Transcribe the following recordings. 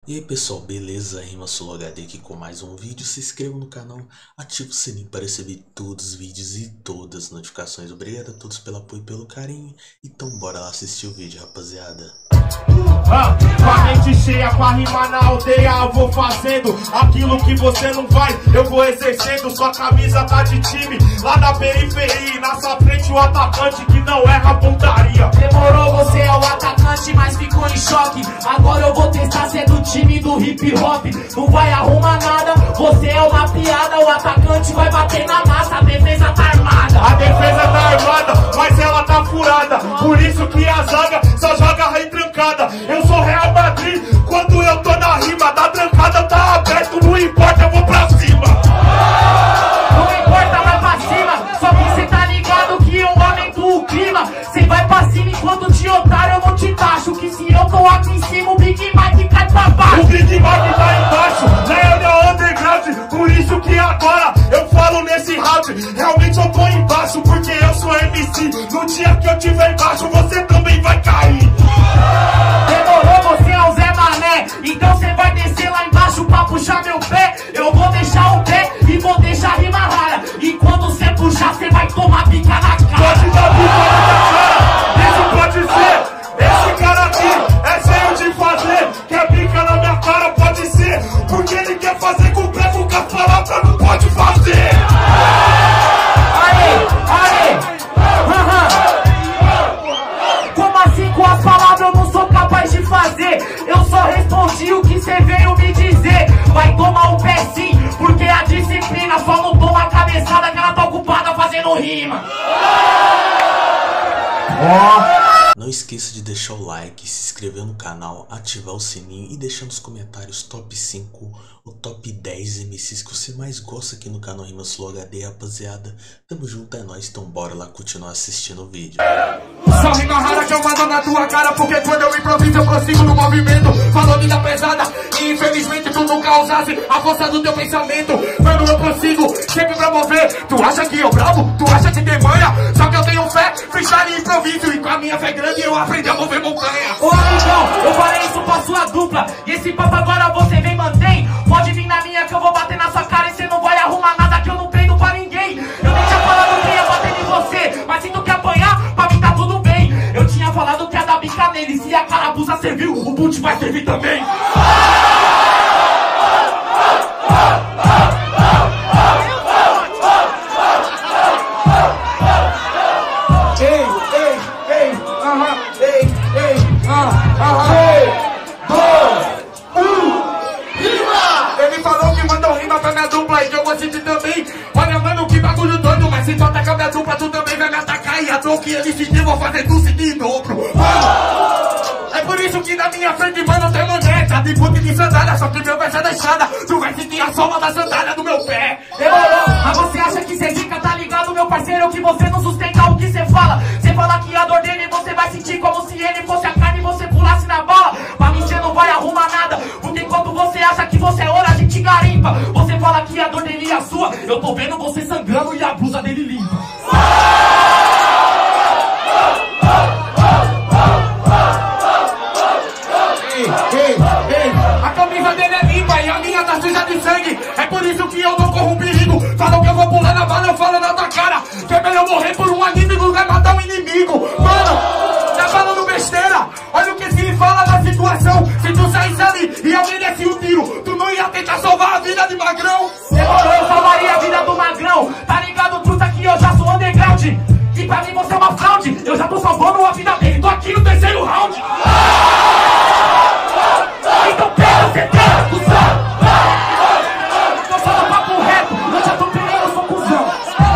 E aí pessoal, beleza? RimaSoloHD aqui com mais um vídeo. Se inscreva no canal, ative o sininho para receber todos os vídeos e todas as notificações. Obrigado a todos pelo apoio e pelo carinho. Então bora lá assistir o vídeo, rapaziada. Com a mente cheia, com a rima na aldeia, eu vou fazendo aquilo que você não faz, eu vou exercendo. Sua camisa tá de time, lá na periferia, na sua frente o atacante que não erra pontaria. Demorou, você é o atacante, mas ficou em choque. Agora eu vou testar ser do time do hip hop. Não vai arrumar nada, você é uma piada. O atacante vai bater na massa, a defesa tá armada. A defesa tá armada, mas ela tá furada. Por isso que a zaga só joga retrancada. Eu sou Real Madrid, quando eu tô na rima, da trancada tá aberto, não importa, eu vou pra cima. Não importa, vai pra cima. Só que cê tá ligado que eu aumento o clima. Cê vai pra cima enquanto te otário eu não te taxo. Que se eu tô aqui em cima, o Big Mike cai pra baixo. O Big Mike tá embaixo, na underground. Por isso que agora eu falo nesse round. Realmente eu tô embaixo, porque eu sou MC. No dia que eu tiver embaixo, você também vai cair. Demorou, você é o Zé Mané. Então cê vai descer lá embaixo pra puxar meu pé. Eu vou deixar o pé e vou deixar a rima rara. E quando cê puxar, cê vai tomar pica na cara. Pode dar pica na cara, isso pode ser. Esse cara aqui é cheio de fazer. Quer pica na minha cara, pode ser. Porque ele quer fazer com o pé, com as palavras não pode fazer. Como assim com as palavras eu não sou capaz de fazer? Eu só respondi o que cê veio me dizer. Vai tomar um pé sim, porque a disciplina só não toma a cabeçada que ela tá ocupada fazendo rima. Não esqueça de deixar o like, se inscrever no canal, ativar o sininho e deixar nos comentários top 5 ou top 10 MCs que você mais gosta aqui no canal RimaSoloHD, rapaziada. Tamo junto, é nóis, então bora lá continuar assistindo o vídeo. Só rima rara que eu mando na tua cara, porque quando eu improviso eu prossigo no movimento. Falou vida pesada e infelizmente tu nunca usasse a força do teu pensamento. Mano, eu prossigo sempre pra mover. Tu acha que eu bravo? Tu acha que tem manha? Só que eu tenho fé, freestyle e improviso. E com a minha fé grande eu aprendi a mover montanha. Ô amigão, eu falei isso pra sua dupla. E esse papo agora você vem mantém. Pode vir na minha que eu vou bater na sua cara. E cê não vai arrumar nada que eu não prendo pra ninguém. Eu nem tinha falado que ia bater em você, mas se tu quer apanhar, pra mim tá tudo bem. Eu tinha falado que ia dar bica nele. Se a carapuça serviu, o boot vai servir também. Ele falou que mandou rima pra minha dupla e que eu vou sentir também. Olha, mano, que bagulho doido, mas se tu atacar minha dupla, tu também vai me atacar. E a dor que ele sentiu, vou fazer tu sentir em dobro. Mano, é por isso que na minha frente, mano, tem maneta de boot de sandália, só que meu pé é deixada. Tu vai sentir a sola da sandália do meu pé. Demorou, mas você acha que cê fica, tá ligado, meu parceiro, que você não sustenta o que cê fala. Cê fala que a dor dele você vai sentir como se ele fosse a carne e você pulasse na bala. Pra mim cê não vai arrumar nada, porque enquanto você acha que você é ouro, a gente garimpa. Você fala que a dor dele é a sua, eu tô vendo você sangrando e a blusa dele limpa. A camisa dele é limpa e a minha tá suja de sangue. É por isso que eu não corro um perigo. Falam que eu vou pular na bala, eu falo na tua cara. Que é melhor morrer por um inimigo, vai matar um inimigo. Mano, tá falando besteira. Olha o que se fala na situação. Se tu saísse ali e alguém desse um tiro, tu não ia tentar salvar a vida de Magrão? Demorou, eu salvaria a vida do Magrão. Tá ligado, truta, que eu já sou underground. E pra mim você é uma fraude. Eu já tô salvando a vida dele, tô aqui no terceiro round. Então pega, cê tem cuzão. Eu sou do papo reto, eu já tô pegando, eu sou cuzão.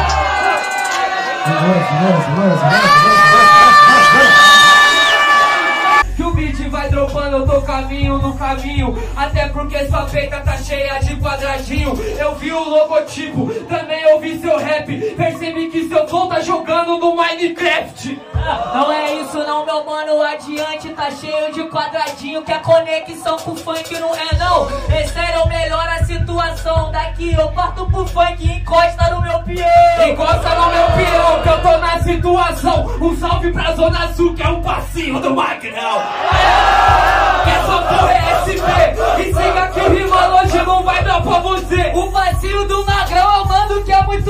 Que o beat vai dropando, eu tô caminho no caminho. Até porque sua peita tá cheia de quadradinho. Eu vi o logotipo, também ouvi seu rap. Percebi que seu flow tá jogando no Minecraft. Não é isso não, meu mano, adiante tá cheio de quadradinho. Que a conexão com o funk não é não. É sério, melhora a situação. Daqui eu parto pro funk e encosta no meu peão. Encosta no meu peão, que eu tô na situação. Um salve pra Zona Sul, que é um passinho do Magrão. Que essa porra é SP,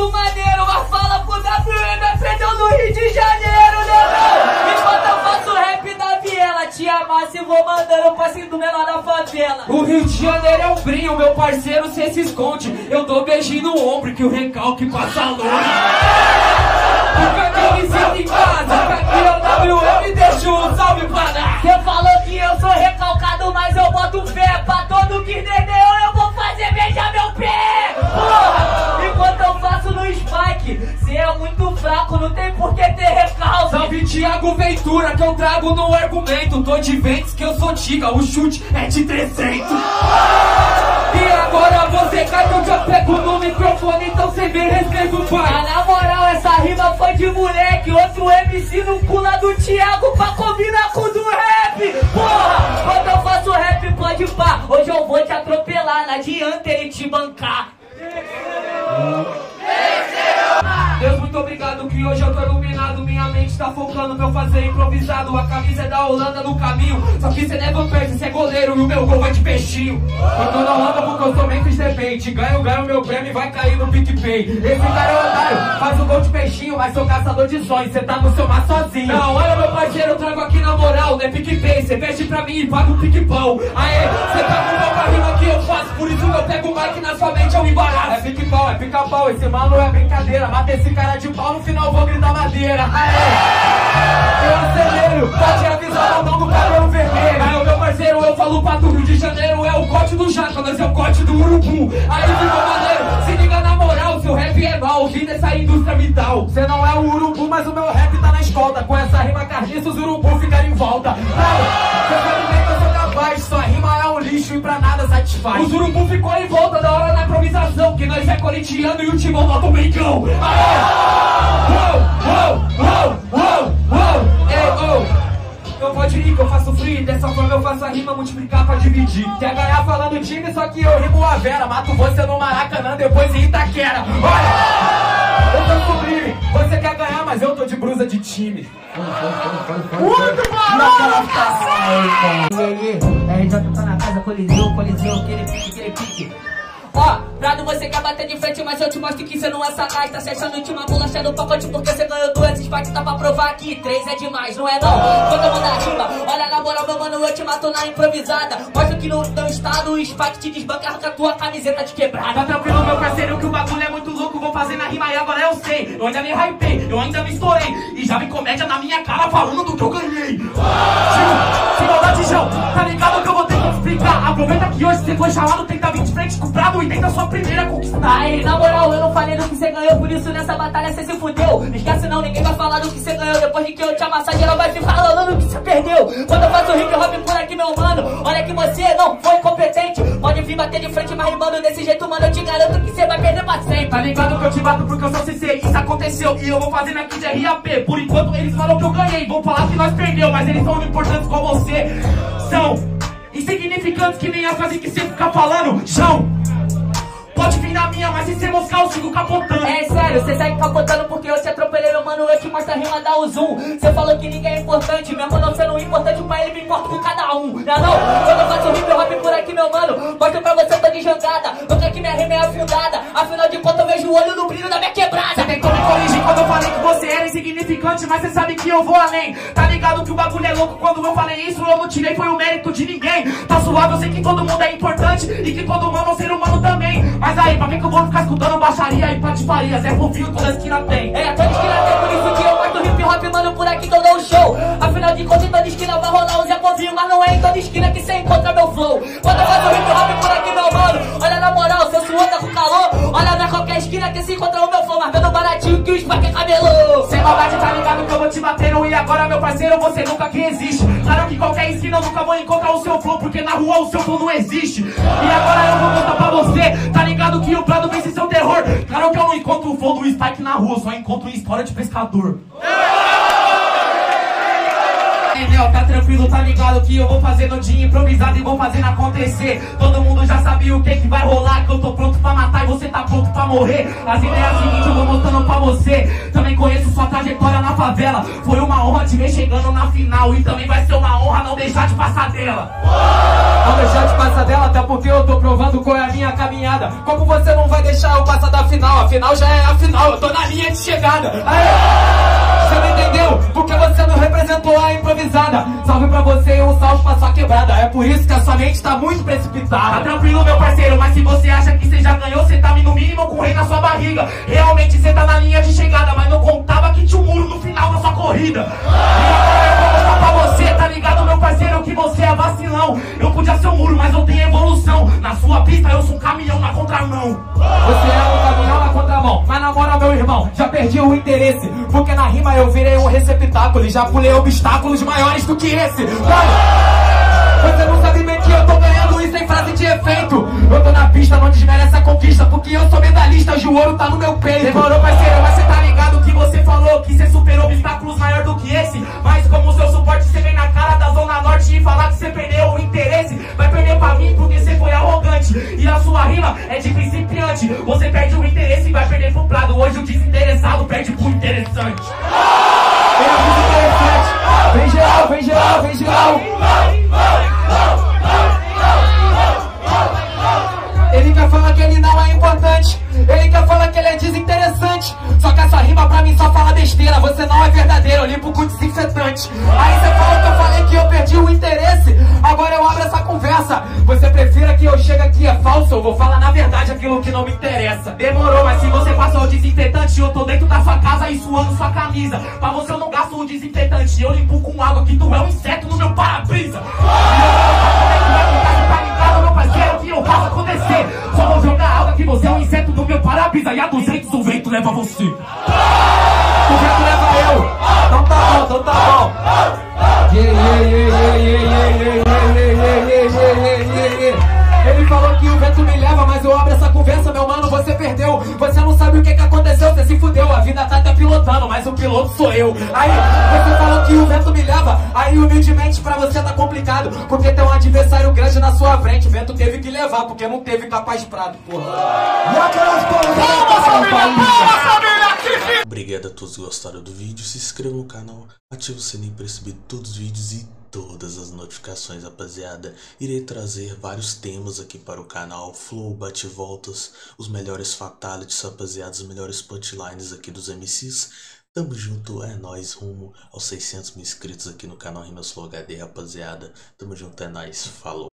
muito maneiro, mas fala pro WM, aprendeu no Rio de Janeiro, né, não? Enquanto eu faço rap da viela, te amasse e vou mandando o passinho do menor da favela. O Rio de Janeiro é um brinho, meu parceiro, cê se esconde. Eu dou beijinho no ombro que o recalque passa longe. Porque eu me sinto em casa, aqui é o WM, deixa um salve pra dar. Cê falou que eu sou recalcado, mas eu boto fé. Pra todo que entendeu, eu vou fazer beijar meu pé. Porra, enquanto eu faço no Spike, cê é muito fraco, não tem por que ter recalque. Salve Thiago Ventura, que eu trago no argumento. Tô de Ventes que eu sou tiga, o chute é de 300. E agora você cai que eu já pego no microfone, então cê me respeita o pai. Ah, na moral, essa rima foi de moleque. Outro MC no pula do Thiago pra combinar com o do rap. Porra, quando eu faço rap pode pá. Hoje eu vou te atropelar, não adianta ele te bancar. Deus, muito obrigado que hoje eu tô iluminado. Minha mente tá focando pra eu fazer improvisado. A camisa é da Holanda no caminho, só que cê leva perto, cê é goleiro e o meu gol vai de peixinho. Eu tô na Holanda porque eu sou Memphis Depende. Ganho meu prêmio e vai cair no PicPay. Esse cara é otário, faz o gol de peixinho, mas sou caçador de sonhos, cê tá no seu mar sozinho. Não, olha meu parceiro, eu trago aqui na moral, não é PicPay, cê veste pra mim e paga o pique-pau. Aê, cê tá com mal pra rima que eu faço, por isso eu pego o mic na sua mente, eu embaraço. É pique-pau, é pica-pau, esse mano é brincadeira. Mata esse cara de pau, no final vou gritar madeira. Aê, eu acelero, pode avisar o mão do cabelo vermelho. Aí, meu parceiro, eu falo pra tu, Rio de Janeiro é o corte do jaca, nós é o corte do urubu. Aí ficou maneiro, se liga na moral, seu rap é mal, vim dessa indústria vital. Cê não é o urubu, mas o meu rap tá na escolta. Com essa rima carniça, os urubu ficaram em volta. Cê sabe bem que eu sou capaz, sua rima é um lixo e pra nada satisfaz. Os urubu ficou em volta da hora na improvisação, que nós é corintiano e o timão nota o Mengão. Não pode ir que eu faço free, dessa forma eu faço a rima multiplicar pra dividir. Quer ganhar falando time, só que eu rimo a Vera. Mato você no Maracanã, depois em Itaquera. Olha, eu tô sublime, você quer ganhar, mas eu tô de brusa de time. Muito barulho, cacete! RJ tá na casa, coliseu, aquele pique. Ó, Prado, você quer bater de frente, mas eu te mostro que cê não é sagaz. Tá se achando última bolacha do pacote porque cê ganhou duas. Spike tá pra provar aqui, 3 é demais, não é não? Quando eu mando a rima, olha na moral, meu mano, eu te mato na improvisada. Mostra que no teu estado o Spike te desbanca, arranca tua camiseta de quebrada. Tá tranquilo, meu parceiro, que o bagulho é muito louco. Vou fazer na rima e agora eu sei. Eu ainda me hypei, eu ainda me estourei. E já vi comédia na minha cara falando do que eu ganhei. Se maldade, João, tá ligado que eu vou ter que explicar. Aproveita que hoje você foi chamado, tenta vir de frente com o Prado e tenta sua primeira conquistar. Aí, na moral, eu não falei do que você ganhou, por isso nessa batalha você se fudeu. Esquece não, ninguém vai falar do que você ganhou. Depois de que eu te amassar, geral vai ficar falando do que você perdeu. Quando eu faço hip hop por aqui, meu mano, olha que você não foi incompetente. Pode vir bater de frente, mas rimando desse jeito, mano, eu te garanto que você vai perder pra sempre. Tá ligado que eu te bato porque eu sou CC, isso aconteceu e eu vou fazendo aqui de RAP. Por enquanto eles falam que eu ganhei, vão falar que nós perdeu, mas eles são importantes com você. São insignificantes que nem a frase que você fica falando, João. Pode vir na minha, mas se você moscar eu sigo capotando. É sério, você segue capotando porque eu te atropelei, meu mano, eu te mostro a rima, dá o zoom. Você falou que ninguém é importante, mesmo não sendo importante pra ele, me importa com cada um. Não é não? Quando eu faço hip hop por aqui, meu mano, mostro pra você, eu tô de jangada. Nunca que minha rima é afundada, afinal de contas eu vejo o olho no brilho da minha quebrada. Você tentou me corrigir quando eu falei que você era insignificante, mas você sabe que eu vou além. Tá ligado que o bagulho é louco, quando eu falei isso eu não tirei, foi o mérito de ninguém. Tá suave, eu sei que todo mundo é importante e que todo mundo é um ser humano também. Mas aí, pra que eu vou ficar escutando baixaria e patifaria? Zé Fofinho toda esquina tem. É, toda esquina tem, por isso que eu mostro hip hop, mano, por aqui que eu dou um show. Afinal de contas, em toda esquina vai rolar um Zé Fofinho, mas não é em toda esquina que você encontra meu flow. Quando eu faço hip hop por aqui, meu mano, olha na moral, seu suor tá com calor. Olha na qualquer esquina que se encontra o meu flow, mas vendo baratinho que o Spike é cabelô. Sem maldade, tá ligado que eu vou te batendo e agora, meu parceiro, você nunca que existe. Claro que qualquer esquina eu nunca vou encontrar o seu flow, porque na rua o seu flow não existe. E agora eu vou contar pra você, tá ligado que o Prado vence seu terror. Claro que eu não encontro o flow do Spike na rua, só encontro história de pescador. Entendeu? Tá tranquilo, tá ligado que eu vou fazendo de improvisado e vou fazendo acontecer. Todo mundo já sabia o que vai rolar, que eu tô pronto pra matar e você tá pronto pra morrer. As ideias seguintes eu vou mostrando pra você. Também conheço sua trajetória na favela. Foi uma honra te ver chegando na final e também vai ser uma honra não deixar de passar dela. Não deixar de passar dela, até porque eu tô provando qual é a minha caminhada. Como você não vai deixar deixar eu passar da final. A final já é a final, eu tô na linha de chegada. Aê! Você não entendeu? Porque você não representou a improvisada. Salve pra você e um salve pra sua quebrada. É por isso que a sua mente tá muito precipitada. Tá tranquilo, meu parceiro, mas se você acha que você já ganhou, você tá no mínimo com o rei na sua barriga. Realmente você tá na linha de chegada, mas não contava que tinha um muro no final da sua corrida. E agora eu vou mostrar pra você, tá ligado, meu parceiro, que você é vacilão. Eu podia ser um muro, mas eu tenho evolução. Na sua pista eu sou um caminhão na contramão. Você é um caminhão na contramão. Mas na moral, meu irmão, já perdi o interesse. Porque na rima eu virei um receptáculo e já pulei obstáculos maiores do que esse. Mano, você não sabe bem que eu tô ganhando isso em frase de efeito. Eu tô na pista, não desmerece a conquista, porque eu sou medalhista, hoje o ouro tá no meu peito. Demorou, parceiro, mas você tá ligado que você falou que você superou obstáculos maior do que esse. Mas como o seu suporte, você vem na cara da Zona Norte e falar que você perdeu o interesse. Vai perder pra mim porque você foi arrogante. E a sua rima é de principiante. Você perde o interesse e vai perder pro prado. Hoje o desinteressado perde pro interessante. Vem geral, vem geral, vem geral. Ele quer falar que ele não é importante. Ele quer falar que ele é desinteressante. Só que essa rima pra mim só fala besteira. Você não é verdadeiro, eu limpo com desinfetante. Aí você falou que eu falei que eu perdi o interesse. Agora eu abro essa conversa. Você prefira que eu chegue aqui é falso? Eu vou falar na verdade aquilo que não me interessa. Demorou, mas se você passou o desinfetante, eu tô dentro da sua casa e suando sua camisa. Pra você eu não gasto o desinfetante, eu limpo com água que tu é um inseto no meu para-brisa. Tá ligado, meu parceiro, que eu faço acontecer. Só vou jogar água que você é um inseto no meu para-brisa. E a 200 o vento leva você. O vento leva eu. Então tá bom, então tá bom. Ele falou que o vento me leva, mas eu abro essa conversa, meu mano, você perdeu. Você não sabe o que aconteceu, você se fudeu. A vida tá pilotando, mas o piloto sou eu. Aí, você falou que o vento me leva. Aí, humildemente, pra você tá complicado, porque tem um adversário grande na sua frente. O vento teve que levar, porque não teve capaz prado, porra. E aquelas Obrigado a todos que gostaram do vídeo. Se inscreva no canal, ative o sininho para receber todos os vídeos e todas as notificações, rapaziada. Irei trazer vários temas aqui para o canal, flow, bate-voltas, os melhores fatalities, rapaziada, os melhores punchlines aqui dos MCs. Tamo junto, é nóis, rumo aos 600 mil inscritos aqui no canal Rimas Flow HD, rapaziada. Tamo junto, é nóis, falou.